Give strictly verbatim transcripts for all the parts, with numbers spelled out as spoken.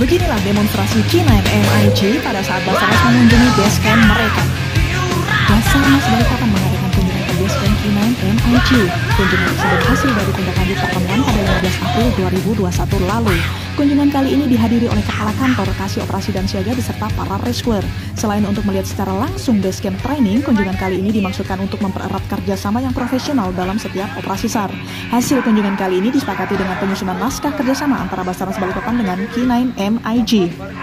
Beginilah demonstrasi K sembilan M I G pada saat Basarnas mengunjungi base camp mereka. Basarnas Balikpapan mengadakan kunjungan ke base camp K sembilan M I G. Kunjungan tersebut hasil dari tindak lanjut pertemuan pada lima belas April dua ribu dua puluh satu lalu. Kunjungan kali ini dihadiri oleh Kepala Kantor Kasih Operasi dan Siaga beserta para rescuer. Selain untuk melihat secara langsung base camp training, kunjungan kali ini dimaksudkan untuk mempererat kerjasama yang profesional dalam setiap operasi S A R. Hasil kunjungan kali ini disepakati dengan penyusunan naskah kerjasama antara Basarnas Balikpapan dengan K sembilan M I G.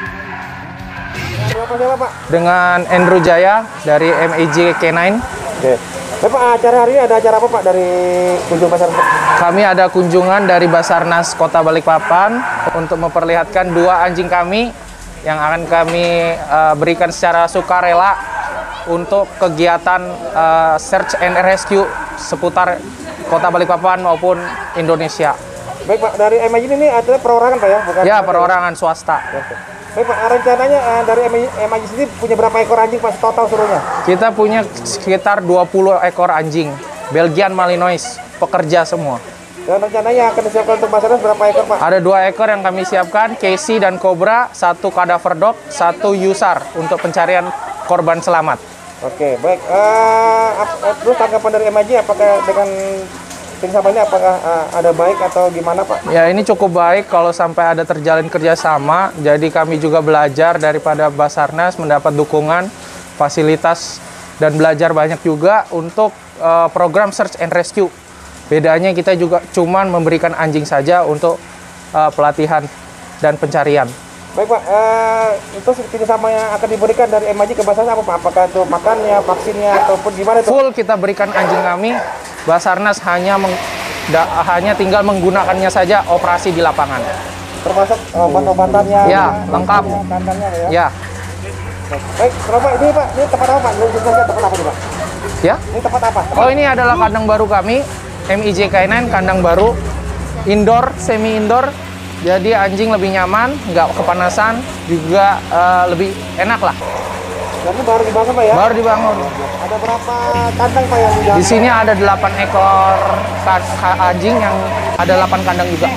Dengan Andrew Jaya dari M I G K sembilan. Oke. Bapak, acara hari ini ada acara apa Pak dari kunjung Basarnas? Kami ada kunjungan dari Basarnas Kota Balikpapan untuk memperlihatkan dua anjing kami yang akan kami uh, berikan secara sukarela untuk kegiatan uh, search and rescue seputar Kota Balikpapan maupun Indonesia. Baik Pak, dari M I G ini adalah perorangan Pak ya? Bukan ya, perorangan swasta. Oke. Baik Pak, rencananya uh, dari M I G sendiri punya berapa ekor anjing Pak total seluruhnya? Kita punya sekitar dua puluh ekor anjing, Belgian Malinois, pekerja semua. Dan rencananya akan disiapkan untuk Basarnas berapa ekor Pak? Ada dua ekor yang kami siapkan, Casey dan Cobra, satu cadaver dog, satu Yusar untuk pencarian korban selamat. Oke, baik. Uh, terus tanggapan dari M I G apakah dengan tim sama ini apakah uh, ada baik atau gimana Pak? Ya, ini cukup baik kalau sampai ada terjalin kerjasama. Jadi kami juga belajar daripada Basarnas, mendapat dukungan, fasilitas, dan belajar banyak juga untuk uh, program search and rescue. Bedanya kita juga cuman memberikan anjing saja untuk uh, pelatihan dan pencarian. Baik Pak, uh, itu kerjasama yang akan diberikan dari M I G ke Basarnas apa Pak? Apakah itu makannya, vaksinnya, ataupun gimana itu? Full kita berikan anjing kami. Basarnas hanya meng, da, hanya tinggal menggunakannya saja operasi di lapangan. Termasuk obat-obatannya? Ya, lengkap. Kandangnya ya? Ya. Baik, Bapak, ini Pak, ini tempat apa Pak? Ini tempat apa nih Pak? Ya? Ini tempat apa? Tempat oh, ini adalah kandang baru kami, M I G K sembilan, kandang baru, indoor, semi indoor. Jadi anjing lebih nyaman, nggak kepanasan, juga uh, lebih enak lah. Jadi baru dibangun Pak ya? Baru dibangun. Ada berapa kandang Pak yang dibangun? Di sini ada delapan ekor anjing yang ada delapan kandang juga.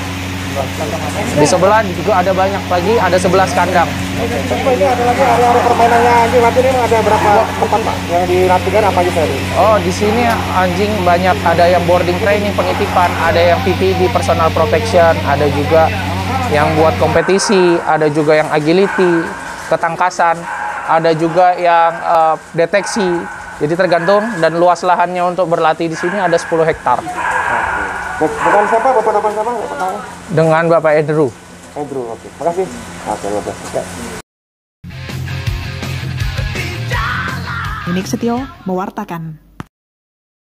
Di sebelah juga ada banyak lagi, ada sebelas kandang. Terus Pak, ini ada lagi area-area permainannya anjing. Nanti ini ada berapa tempat Pak yang dilatihkan apa aja tadi? Oh, di sini anjing banyak, ada yang boarding training, penitipan, ada yang P P D, personal protection, ada juga yang buat kompetisi, ada juga yang agility, ketangkasan, ada juga yang uh, deteksi. Jadi tergantung, dan luas lahannya untuk berlatih di sini ada sepuluh hektar. Dengan siapa? Bapak nama siapa? Bapak Dengan Bapak Andrew. Andrew, oke. Makasih. Oke, Bapak. Ya. Unik Setio mewartakan.